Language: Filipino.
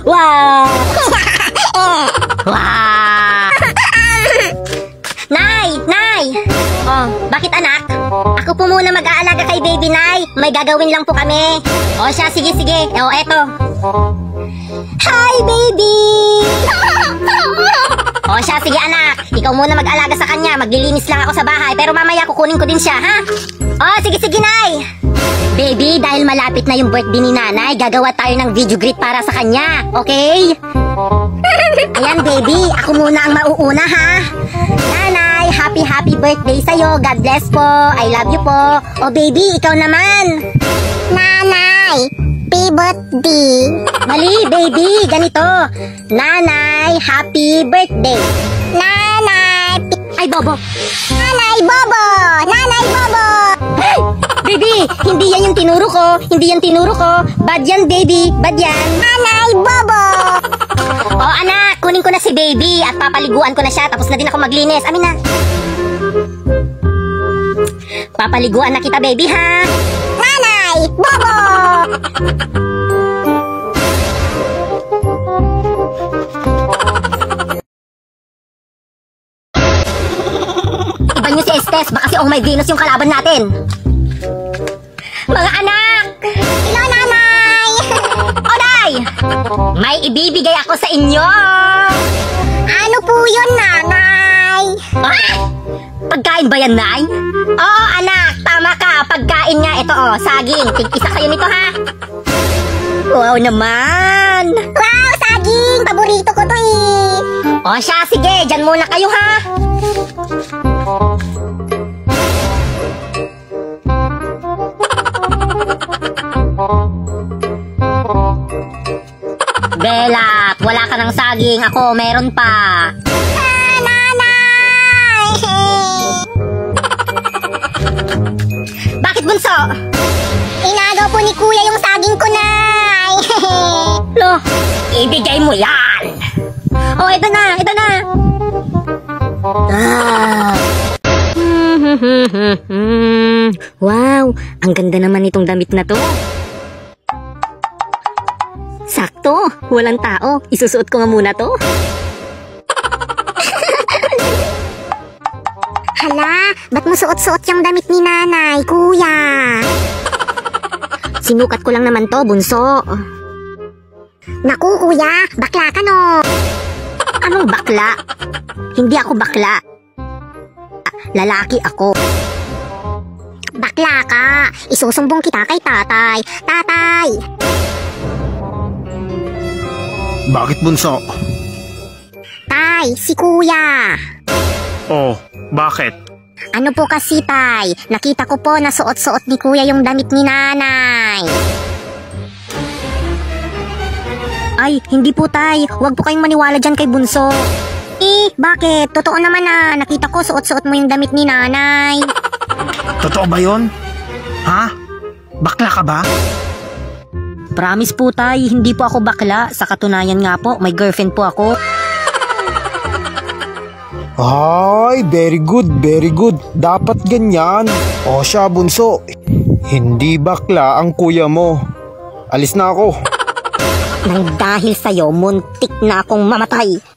Wow! Wow! Nay! Nay! Oh, bakit anak? Ako po muna mag-aalaga kay baby, Nay. May gagawin lang po kami. O siya, sige. O, eto. Hi, baby! O siya, sige anak. Ikaw muna mag-alaga sa kanya. Maglilinis lang ako sa bahay. Pero mamaya kukunin ko din siya, ha? O, sige, Nay. Baby, dahil malapit na yung birthday ni nanay, gagawa tayo ng video greet para sa kanya. Okay? Ayan, baby. Ako muna ang mauuna, ha? Nanay, happy birthday sa'yo. God bless po. I love you po. O, baby, ikaw naman. Nanay, happy birthday. Mali, baby. Ganito. Nanay, happy birthday. Nanay, ay, Bobo. Nanay, Bobo. Nanay, Bobo. Hey! Baby, hindi yan yung tinuro ko. Hindi yan tinuro ko. Bad yan, baby. Bad yan. Nanay, Bobo. O, anak. Kunin ko na si baby at papaliguan ko na siya. Tapos na din ako maglinis. Amin na. Papaliguan na kita, baby, ha? Nanay, Bobo. Iba niyo si Estes. Baka si Oh My Venus yung kalaban natin. Mga anak! Hello, nanay! Oday! May ibibigay ako sa inyo! Ano po yun, nanay? Ah! Pagkain ba yan, nay? Oo, anak! Tama ka! Pagkain nga! Ito, oh, saging. Tig-isa kayo nito, ha? Wow naman! Wow, saging! Paborito ko to, eh! O siya, sige! Diyan muna kayo, ha? Bella, wala ka ng saging. Ako, meron pa. Nanay! Bakit, bunso? Inagaw po ni kuya yung saging ko, nay. Lo, ibigay mo yan. Oh, ito na, ito na. Wow, ang ganda naman itong damit na to. Sakto, walang tao. Isusuot ko nga muna to. Hala, ba't mo suot-suot yung damit ni nanay, kuya? Sinukat ko lang naman to, bunso. Naku, kuya, bakla ka no. Anong bakla? Hindi ako bakla. Lalaki ako. Bakla ka. Isusumbong kita kay tatay. Tatay! Bakit, bunso? Tay, si kuya. Oh, bakit? Ano po kasi, tay? Nakita ko po na suot-suot ni kuya yung damit ni nanay. Ay, hindi po, tay. Huwag po kayong maniwala dyan kay bunso. Eh, bakit? Totoo naman na. Nakita ko suot-suot mo yung damit ni nanay. Totoo ba yun? Ha? Bakla ka ba? Promise po, tay, hindi po ako bakla. Sa katunayan nga po, may girlfriend po ako. Ay, very good, very good. Dapat ganyan. O siya, bunso. Hindi bakla ang kuya mo. Alis na ako. Nang dahil sa'yo, muntik na akong mamatay.